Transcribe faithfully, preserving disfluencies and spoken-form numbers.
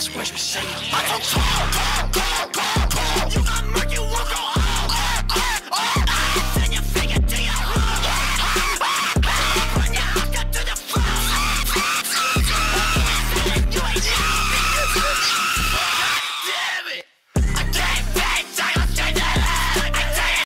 That's what you say. I don't talk, talk, talk, talk, talk. You